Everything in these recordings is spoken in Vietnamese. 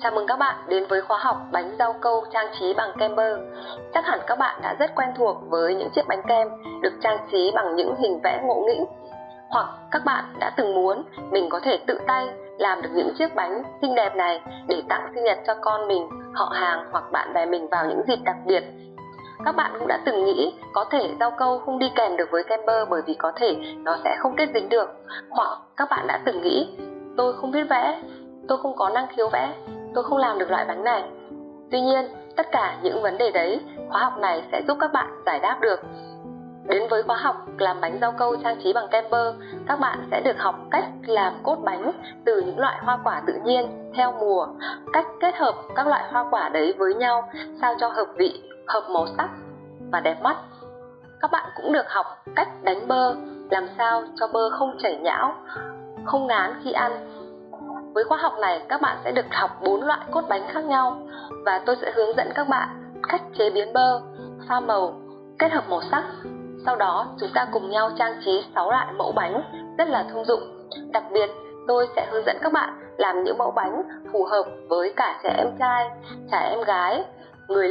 Chào mừng các bạn đến với khóa học bánh rau câu trang trí bằng kem bơ. Chắc hẳn các bạn đã rất quen thuộc với những chiếc bánh kem được trang trí bằng những hình vẽ ngộ nghĩnh. Hoặc các bạn đã từng muốn mình có thể tự tay làm được những chiếc bánh xinh đẹp này để tặng sinh nhật cho con mình, họ hàng hoặc bạn bè mình vào những dịp đặc biệt. Các bạn cũng đã từng nghĩ có thể rau câu không đi kèm được với kem bơ bởi vì có thể nó sẽ không kết dính được. Hoặc các bạn đã từng nghĩ tôi không biết vẽ, tôi không có năng khiếu vẽ, tôi không làm được loại bánh này. Tuy nhiên, tất cả những vấn đề đấy, khóa học này sẽ giúp các bạn giải đáp được. Đến với khóa học làm bánh rau câu trang trí bằng kem bơ, các bạn sẽ được học cách làm cốt bánh từ những loại hoa quả tự nhiên theo mùa, cách kết hợp các loại hoa quả đấy với nhau sao cho hợp vị, hợp màu sắc và đẹp mắt. Các bạn cũng được học cách đánh bơ, làm sao cho bơ không chảy nhão, không ngán khi ăn. Với khóa học này, các bạn sẽ được học 4 loại cốt bánh khác nhau và tôi sẽ hướng dẫn các bạn cách chế biến bơ, pha màu, kết hợp màu sắc. Sau đó, chúng ta cùng nhau trang trí 6 loại mẫu bánh rất là thông dụng. Đặc biệt, tôi sẽ hướng dẫn các bạn làm những mẫu bánh phù hợp với cả trẻ em trai, trẻ em gái, người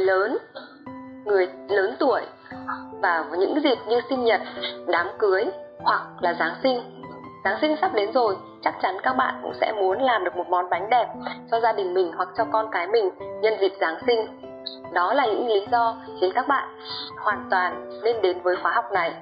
lớn tuổi và với những dịp như sinh nhật, đám cưới hoặc là Giáng sinh. Giáng sinh sắp đến rồi, chắc chắn các bạn cũng sẽ muốn làm được một món bánh đẹp cho gia đình mình hoặc cho con cái mình nhân dịp Giáng sinh. Đó là những lý do khiến các bạn hoàn toàn nên đến với khóa học này.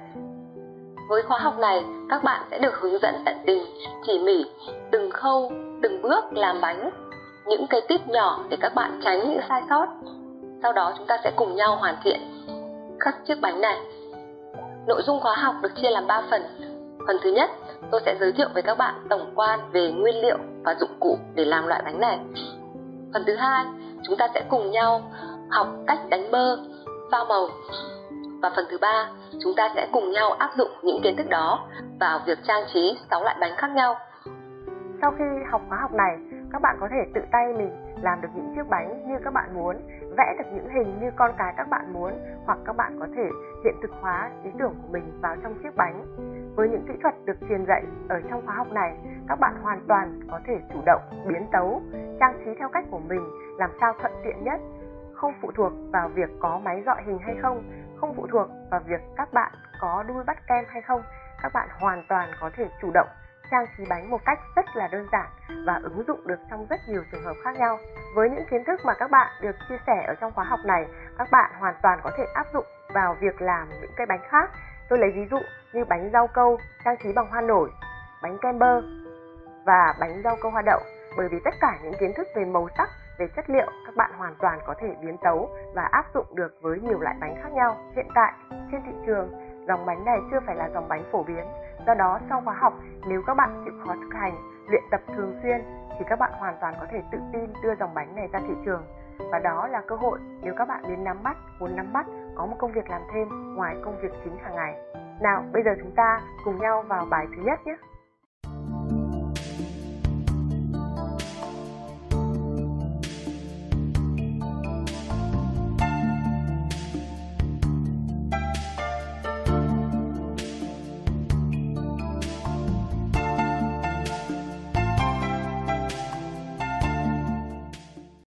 Với khóa học này, các bạn sẽ được hướng dẫn tận tình, tỉ mỉ, từng khâu, từng bước làm bánh, những cái tip nhỏ để các bạn tránh những sai sót. Sau đó chúng ta sẽ cùng nhau hoàn thiện các chiếc bánh này. Nội dung khóa học được chia làm 3 phần. Phần thứ nhất, tôi sẽ giới thiệu với các bạn tổng quan về nguyên liệu và dụng cụ để làm loại bánh này. Phần thứ hai, chúng ta sẽ cùng nhau học cách đánh bơ, pha màu. Và phần thứ ba, chúng ta sẽ cùng nhau áp dụng những kiến thức đó vào việc trang trí 6 loại bánh khác nhau. Sau khi học khóa học này, các bạn có thể tự tay mình làm được những chiếc bánh như các bạn muốn, vẽ được những hình như con cái các bạn muốn, hoặc các bạn có thể hiện thực hóa ý tưởng của mình vào trong chiếc bánh. Với những kỹ thuật được truyền dạy ở trong khóa học này, các bạn hoàn toàn có thể chủ động, biến tấu, trang trí theo cách của mình, làm sao thuận tiện nhất, không phụ thuộc vào việc có máy dọi hình hay không, không phụ thuộc vào việc các bạn có đuôi bắt kem hay không. Các bạn hoàn toàn có thể chủ động trang trí bánh một cách rất là đơn giản và ứng dụng được trong rất nhiều trường hợp khác nhau. Với những kiến thức mà các bạn được chia sẻ ở trong khóa học này, các bạn hoàn toàn có thể áp dụng vào việc làm những cái bánh khác. Tôi lấy ví dụ như bánh rau câu trang trí bằng hoa nổi, bánh kem bơ và bánh rau câu hoa đậu. Bởi vì tất cả những kiến thức về màu sắc, về chất liệu các bạn hoàn toàn có thể biến tấu và áp dụng được với nhiều loại bánh khác nhau. Hiện tại trên thị trường, dòng bánh này chưa phải là dòng bánh phổ biến. Do đó sau khóa học, nếu các bạn chịu khó thực hành, luyện tập thường xuyên thì các bạn hoàn toàn có thể tự tin đưa dòng bánh này ra thị trường. Và đó là cơ hội nếu các bạn muốn nắm bắt, có một công việc làm thêm ngoài công việc chính hàng ngày. Nào, bây giờ chúng ta cùng nhau vào bài thứ nhất nhé.